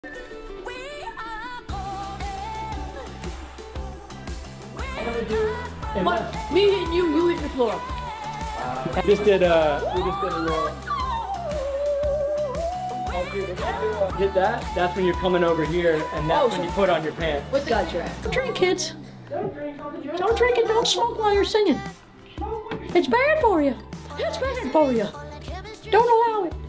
What? Me and you hit the floor. We just did a little. Hit that. That's when you're coming over here, and that's when you put on your pants. What's got your ass? Don't drink, kids. Don't drink it. Don't smoke while you're singing. It's bad for you. It's bad for you. Don't allow it.